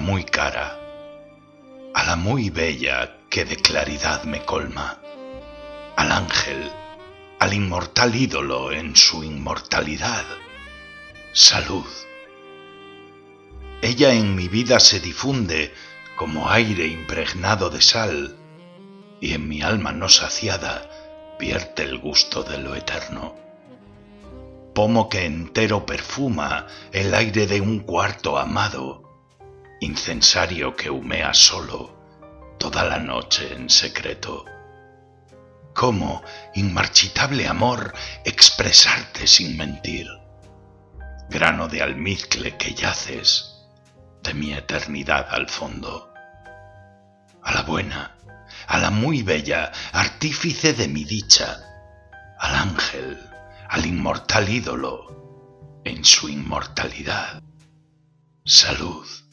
muy cara, a la muy bella que de claridad me colma, al ángel, al inmortal ídolo en su inmortalidad. Salud. Ella en mi vida se difunde como aire impregnado de sal, y en mi alma no saciada vierte el gusto de lo eterno. Pomo que entero perfuma el aire de un cuarto amado, incensario que humea solo toda la noche en secreto. ¿Cómo, inmarchitable amor, expresarte sin mentir? Grano de almizcle que yaces de mi eternidad al fondo. A la buena, a la muy bella, artífice de mi dicha, al ángel, al inmortal ídolo en su inmortalidad. Salud.